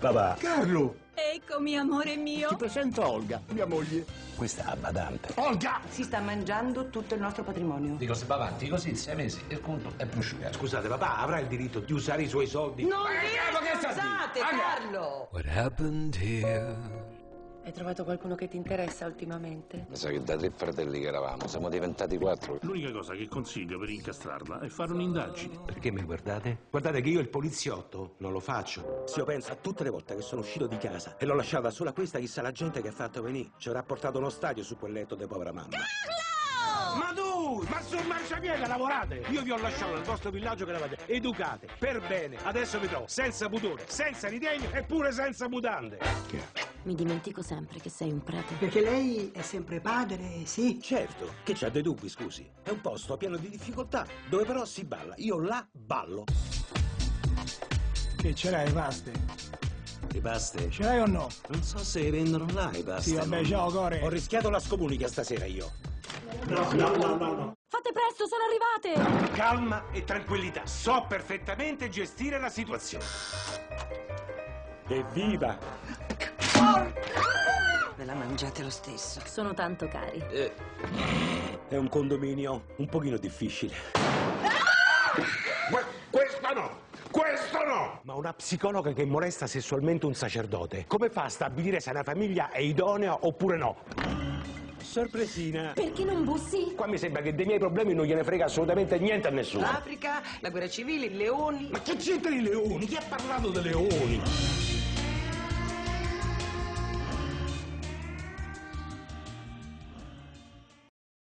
Papà. Carlo! Eccomi, amore mio. Ti presento Olga, mia moglie. Questa è la badante. Olga! Si sta mangiando tutto il nostro patrimonio. Dico, se va avanti così 6 mesi il conto è prosciugato. Scusate, papà avrà il diritto di usare i suoi soldi? Non vi scusate, Carlo! What happened here? Hai trovato qualcuno che ti interessa ultimamente? Mi sa che da 3 fratelli che eravamo siamo diventati 4. L'unica cosa che consiglio per incastrarla è fare un'indagine. Perché mi guardate? Guardate che io il poliziotto non lo faccio. Se io penso a tutte le volte che sono uscito di casa e l'ho lasciata sola questa, chissà la gente che ha fatto venire. Ci avrà portato uno stadio su quel letto di povera mamma. Carlo! Ma tu! Ma sul marciapiede lavorate! Io vi ho lasciato nel vostro villaggio che eravate educate, per bene. Adesso vi trovo senza pudore, senza ritegno e pure senza mutande. Mi dimentico sempre che sei un prete. Perché lei è sempre padre, sì? Certo, che c'ha dei dubbi, scusi. È un posto pieno di difficoltà, dove però si balla. Io là ballo. Che ce l'hai, paste? I paste? Ce l'hai o no? Non so se vendono là i paste. Sì, vabbè, ciao, Core. Ho rischiato la scomunica stasera io. No. Fate presto, sono arrivate! Calma e tranquillità. So perfettamente gestire la situazione. Evviva! Ve la mangiate lo stesso. Sono tanto cari. È un condominio un pochino difficile. Questo no! Questo no! Ma una psicologa che molesta sessualmente un sacerdote, come fa a stabilire se una famiglia è idonea oppure no? Sorpresina. Perché non bussi? Qua mi sembra che dei miei problemi non gliene frega assolutamente niente a nessuno. L'Africa, la guerra civile, i leoni. Ma che c'entrano i leoni? Chi ha parlato dei leoni?